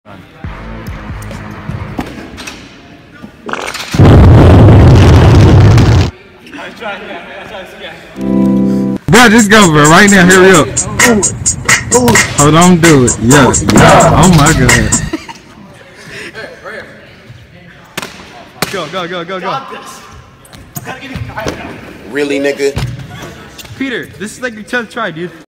Bro, just go, bro. Right now, hurry up. Hold on, do it. Yeah. Oh my god. Go. Really, nigga? Peter, this is like your 10th try, dude.